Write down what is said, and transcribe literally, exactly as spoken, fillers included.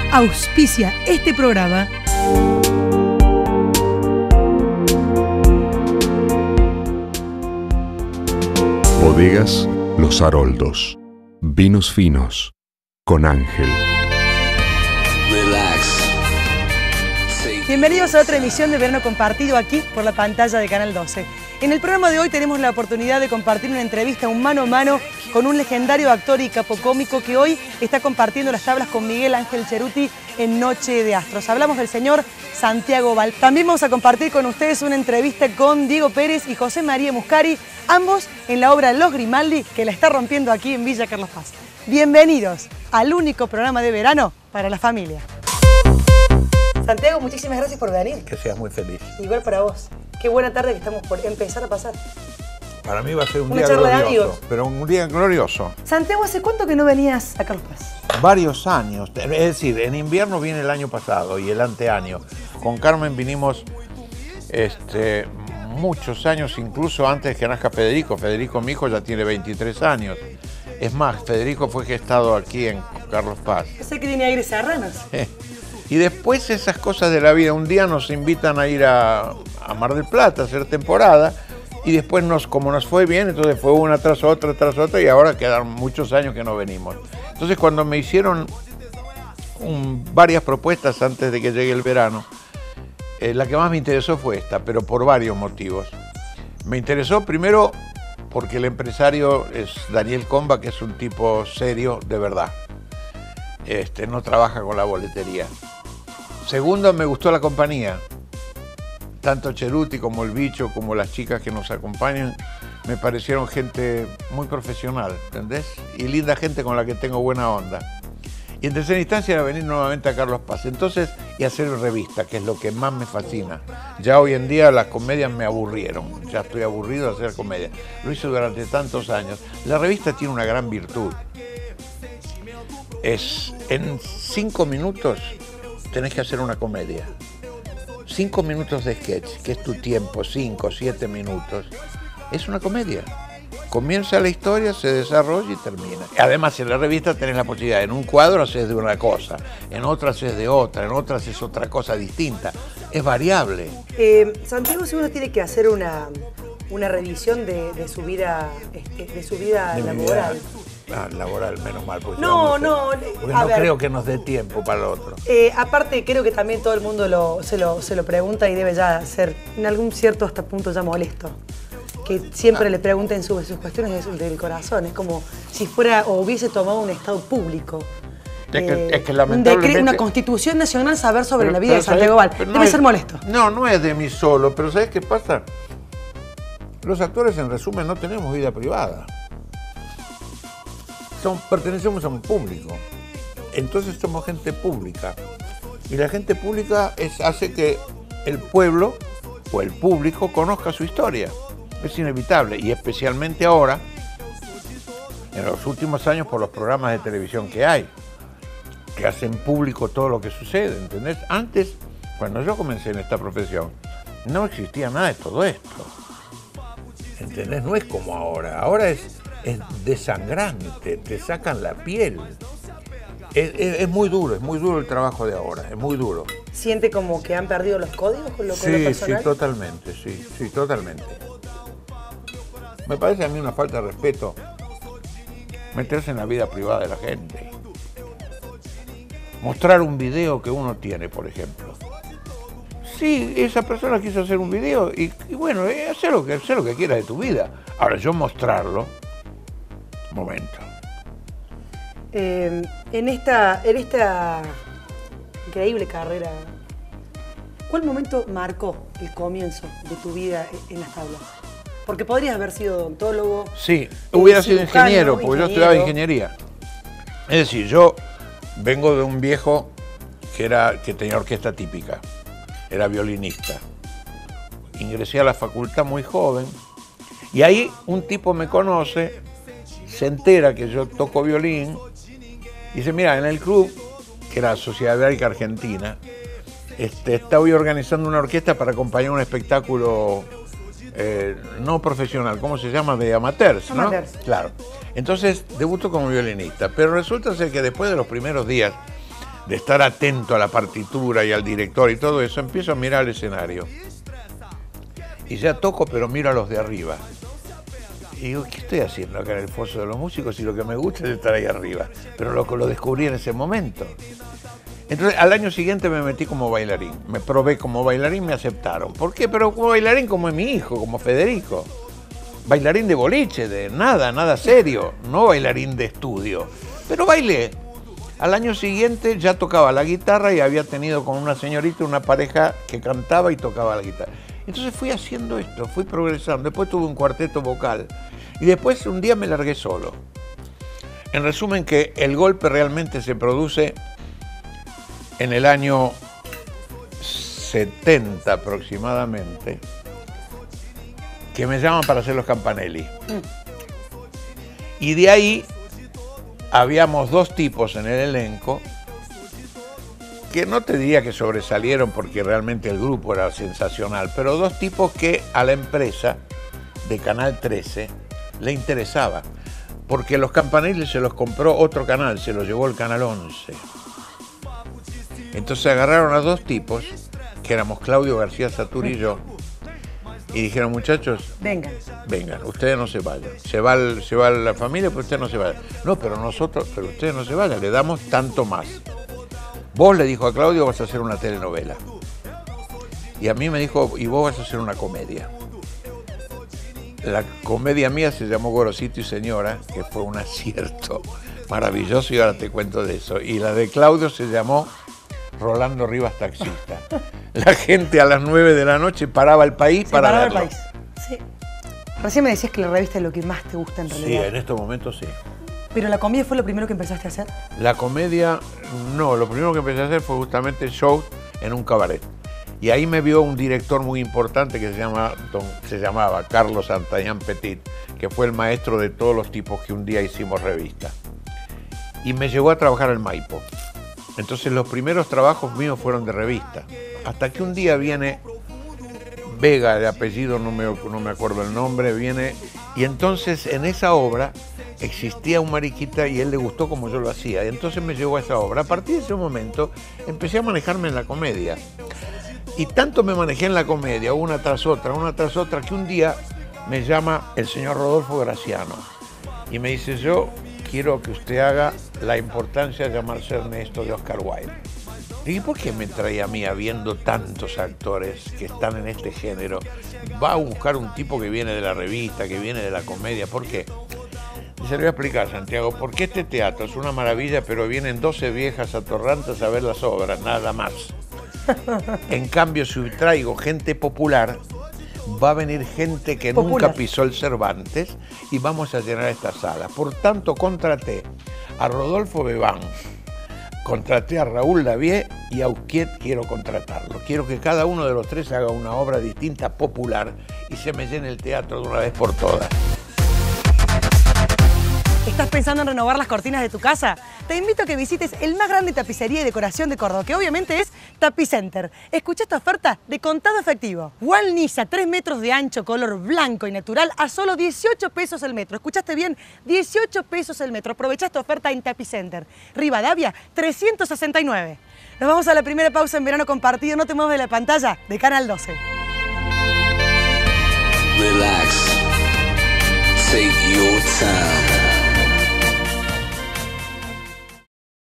auspicia este programa. Bodegas Los Haroldos. Vinos finos con Ángel. Relax. Bienvenidos a otra emisión de Verano Compartido aquí por la pantalla de Canal doce. En el programa de hoy tenemos la oportunidad de compartir una entrevista un mano a mano con un legendario actor y capocómico que hoy está compartiendo las tablas con Miguel Ángel Cheruti en Noche de Astros. Hablamos del señor Santiago Val. También vamos a compartir con ustedes una entrevista con Diego Pérez y José María Muscari, ambos en la obra Los Grimaldi, que la está rompiendo aquí en Villa Carlos Paz. Bienvenidos al único programa de verano para la familia. Santiago, muchísimas gracias por venir. Que seas muy feliz. Igual para vos. Qué buena tarde que estamos por empezar a pasar. Para mí va a ser un Una día charla de glorioso, amigos. pero un día glorioso. Santiago, ¿hace cuánto que no venías a Carlos Paz? Varios años, es decir, en invierno viene el año pasado y el anteaño. Con Carmen vinimos este, muchos años, incluso antes que nazca Federico. Federico, mi hijo, ya tiene veintitrés años. Es más, Federico fue gestado aquí en Carlos Paz. Sé que tiene aires serranos. Y después esas cosas de la vida. Un día nos invitan a ir a, a Mar del Plata a hacer temporada y después, nos, como nos fue bien, entonces fue una tras otra, tras otra y ahora quedaron muchos años que no venimos. Entonces cuando me hicieron un, varias propuestas antes de que llegue el verano, eh, la que más me interesó fue esta, pero por varios motivos. Me interesó primero porque el empresario es Daniel Comba, que es un tipo serio de verdad. Este, no trabaja con la boletería. Segundo, me gustó la compañía. Tanto Cheruti como el Bicho, como las chicas que nos acompañan, me parecieron gente muy profesional, ¿entendés? Y linda gente con la que tengo buena onda. Y en tercera instancia era venir nuevamente a Carlos Paz. Entonces, y hacer revista, que es lo que más me fascina. Ya hoy en día las comedias me aburrieron. Ya estoy aburrido de hacer comedia. Lo hice durante tantos años. La revista tiene una gran virtud. Es, en cinco minutos tenés que hacer una comedia. Cinco minutos de sketch, que es tu tiempo, cinco, siete minutos. Es una comedia. Comienza la historia, se desarrolla y termina. Además, en la revista tenés la posibilidad, en un cuadro haces de una cosa, en otra haces de otra, en otra haces otra cosa distinta. Es variable. Eh, Santiago, si uno tiene que hacer una, una revisión de, de su vida, este, de su vida De mi laboral. vida. Ah, laboral, menos mal. Porque No, vamos a- no, Porque a no ver. creo que nos dé tiempo para lo otro. Eh, aparte, creo que también todo el mundo lo, se, lo, se lo pregunta y debe ya ser, en algún cierto hasta punto ya molesto. Que siempre Ah. le pregunten sus, sus cuestiones de su- del corazón. Es como si fuera o hubiese tomado un estado público. Es que- Eh, es que un lamentablemente- decre- una constitución nacional saber sobre Pero- la vida pero de Santiago ¿sabés? Val. Pero no Debe es- ser molesto. No, no es de mí solo, pero ¿sabes qué pasa? Los actores, en resumen, no tenemos vida privada. Son, pertenecemos a un público. Entonces somos gente pública. Y la gente pública es, hace que el pueblo o el público conozca su historia. Es inevitable. Y especialmente ahora, en los últimos años, por los programas de televisión que hay, que hacen público todo lo que sucede, ¿entendés? Antes, cuando yo comencé en esta profesión, no existía nada de todo esto. ¿Entendés? No es como ahora. Ahora es, es desangrante, te sacan la piel. Es, es- es muy duro, es muy duro el trabajo de ahora, es muy duro. ¿Siente como que han perdido los códigos con lo, con lo Sí, sí, personal? totalmente, sí, sí, totalmente. Me parece a mí una falta de respeto meterse en la vida privada de la gente. Mostrar un video que uno tiene, por ejemplo. Sí, esa persona quiso hacer un video y, y bueno, eh, hacer lo que, hacer lo que quiera de tu vida. Ahora, yo mostrarlo, momento. Eh, en, esta, en esta increíble carrera, ¿cuál momento marcó el comienzo de tu vida en las tablas? Porque podrías haber sido odontólogo. Sí, eh, hubiera sido cirujano, ingeniero, porque yo estudiaba ingeniería. Es decir, yo vengo de un viejo que, era, que tenía orquesta típica, era violinista. Ingresé a la facultad muy joven y ahí un tipo me conoce, se entera que yo toco violín y dice, mira, en el club, que era la Sociedad Ibérica Argentina, este, está hoy organizando una orquesta para acompañar un espectáculo eh, no profesional, ¿cómo se llama? De amateurs, ¿no? Amateurs. Claro. Entonces debuto como violinista, pero resulta ser que después de los primeros días de estar atento a la partitura y al director y todo eso, empiezo a mirar el escenario. Y ya toco, pero miro a los de arriba. Y digo, ¿qué estoy haciendo acá en el foso de los músicos? Y lo que me gusta es estar ahí arriba. Pero lo, lo descubrí en ese momento. Entonces, al año siguiente me metí como bailarín. Me probé como bailarín, me aceptaron. ¿Por qué? Pero como bailarín como es mi hijo, como Federico. Bailarín de boliche, de nada, nada serio. No bailarín de estudio. Pero bailé. Al año siguiente ya tocaba la guitarra y había tenido con una señorita una pareja que cantaba y tocaba la guitarra. Entonces fui haciendo esto, fui progresando. Después tuve un cuarteto vocal y después un día me largué solo. En resumen, que el golpe realmente se produce en el año setenta aproximadamente, que me llaman para hacer los Campanelli. Y de ahí habíamos dos tipos en el elenco que no te diría que sobresalieron porque realmente el grupo era sensacional, pero dos tipos que a la empresa de Canal trece le interesaba, porque los Campanelli se los compró otro canal, se los llevó el Canal once. Entonces agarraron a dos tipos, que éramos Claudio García Satur y yo, y dijeron, muchachos, vengan, vengan, ustedes no se vayan. Se va, el, se va la familia, pero ustedes no se vayan. No, pero nosotros, pero ustedes no se vayan, le damos tanto más. Vos, le dijo a Claudio, vas a hacer una telenovela. Y a mí me dijo, y vos vas a hacer una comedia. La comedia mía se llamó Gorosito y Señora, que fue un acierto maravilloso, y ahora te cuento de eso. Y la de Claudio se llamó Rolando Rivas Taxista. La gente a las nueve de la noche paraba el país sí, para paraba verlo. el país. Sí. Recién me decías que la revista es lo que más te gusta en realidad. Sí, en estos momentos sí. ¿Pero la comedia fue lo primero que empezaste a hacer? La comedia, no. Lo primero que empecé a hacer fue justamente shows en un cabaret. Y ahí me vio un director muy importante que se, llama, se llamaba Carlos Santayán Petit, que fue el maestro de todos los tipos que un día hicimos revista. Y me llevó a trabajar en Maipo. Entonces los primeros trabajos míos fueron de revista. Hasta que un día viene Vega, de apellido, no me, no me acuerdo el nombre, viene... Y entonces en esa obra existía un mariquita y él le gustó como yo lo hacía. Y entonces me llevó a esa obra. A partir de ese momento empecé a manejarme en la comedia. Y tanto me manejé en la comedia, una tras otra, una tras otra, que un día me llama el señor Rodolfo Graciano. Y me dice, yo quiero que usted haga La importancia de llamarse Ernesto de Oscar Wilde. ¿Y por qué me trae a mí, habiendo tantos actores que están en este género? Va a buscar un tipo que viene de la revista, que viene de la comedia. ¿Por qué? Y se lo voy a explicar, Santiago, porque este teatro es una maravilla, pero vienen doce viejas atorrantes a ver las obras, nada más. En cambio, si traigo gente popular, va a venir gente que popular. Nunca pisó el Cervantes y vamos a llenar esta sala. Por tanto, contraté a Rodolfo Bebán, contraté a Raúl Lavie y a usted quiero contratarlo. Quiero que cada uno de los tres haga una obra distinta, popular, y se me llene el teatro de una vez por todas. ¿Estás pensando en renovar las cortinas de tu casa? Te invito a que visites el más grande tapicería y decoración de Córdoba, que obviamente es Tapicenter. Escucha esta oferta de contado efectivo. Wall Nisa, tres metros de ancho, color blanco y natural, a solo dieciocho pesos el metro. ¿Escuchaste bien? dieciocho pesos el metro. Aprovecha esta oferta en Tapicenter. Rivadavia, trescientos sesenta y nueve. Nos vamos a la primera pausa en Verano Compartido. No te muevas de la pantalla de Canal doce. Relax. Take your time.